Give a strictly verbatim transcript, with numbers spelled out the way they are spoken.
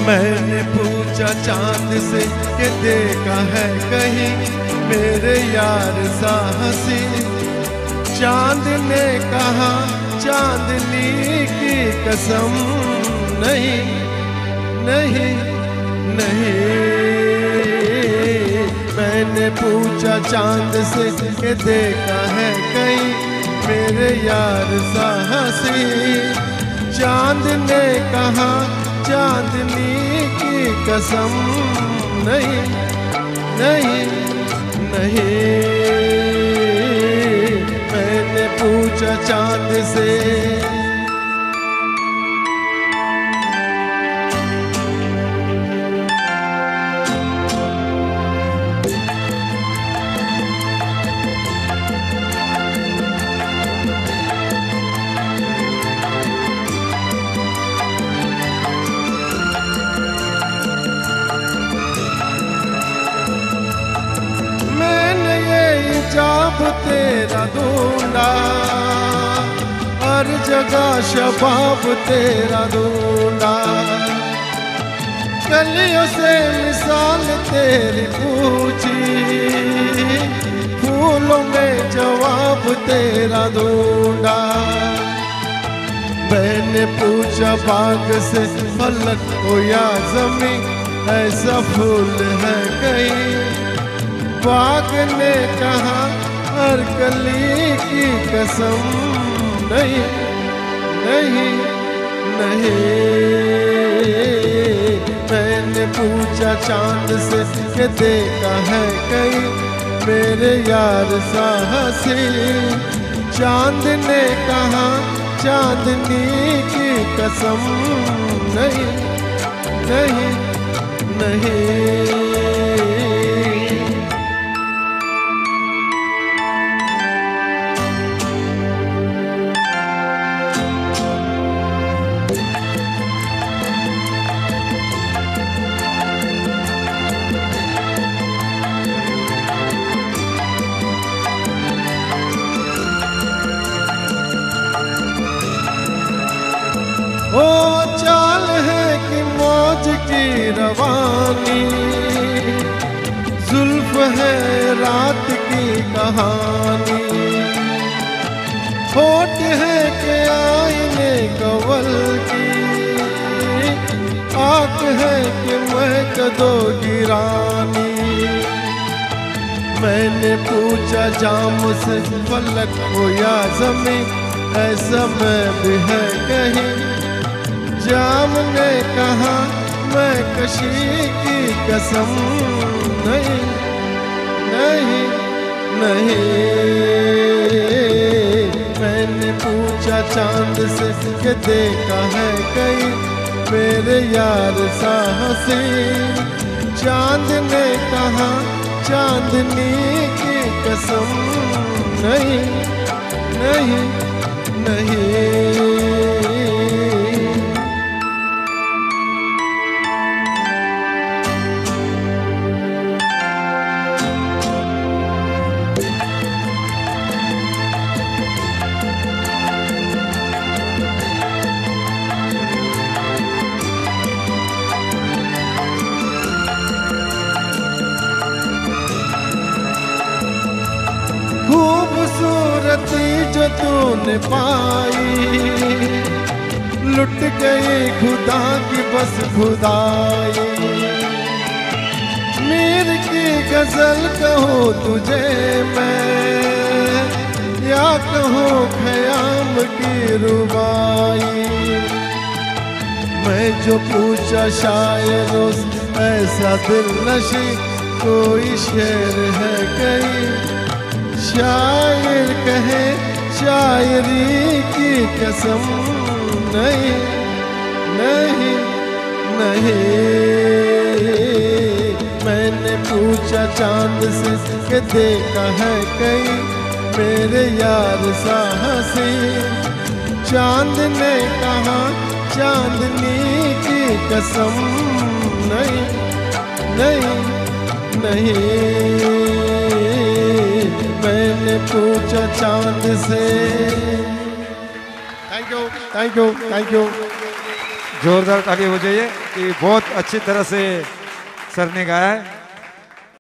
मैंने पूछा चांद से कि देखा है कहीं मेरे यार सा हंसी। चांद ने कहा चांदनी की कसम नहीं नहीं नहीं। मैंने पूछा चांद से कि देखा है कहीं मेरे यार सा हंसी। चांद ने कहा चांदनी की कसम नहीं नहीं नहीं। मैंने पूछा चांद से जब तेरा ढूंढा हर जगह शबाब तेरा ढूंढा। गलियों से मिसाल तेरी पूछी फूलों में जवाब तेरा ढूंढा। मैंने पूछा बाग से फलक हो या ज़मीं ऐसा फूल है कहीं। बाग ने कहा हर कली की कसम नहीं नहीं नहीं। मैंने पूछा चांद से कि देखा है कहीं मेरे यार सा हंसी। चांद ने कहा चांदनी की कसम नहीं नहीं नहीं। वो चाल है कि मौज की रवानी। जुल्फ है रात की कहानी। होठ है कि आईने कवल की। आँख है कि महक दो गिरानी। मैंने पूछा जाम से फलक हो या ज़मीं ऐसा मैं भी है कहीं। जाम ने कहा मैं कशी की कसम नहीं नहीं नहीं। मैंने पूछा चांद से कि देखा है कहीं मेरे यार सा हंसी। चांद ने कहा चांदनी की कसम नहीं नहीं नहीं। खूबसूरती जो तूने पाई लुट गई खुदा की बस खुदाई। मीर की गजल कहूँ तुझे मैं या कहूँ ख़याम की रुबाई। मैं जो पूछा शायरों से ऐसा दिल नशी कोई शेर है कहीं। शायर कहे शायरी की कसम नहीं नहीं नहीं। मैंने पूछा चांद से कि देखा है कहीं मेरे यार सा हंसी। चांद ने कहा चांदनी की कसम नहीं नहीं नहीं। मैंने पूछा चांद से। Thank you thank you thank you. जोरदार ताली हो जाइए कि बहुत अच्छी तरह से सर ने गाया है।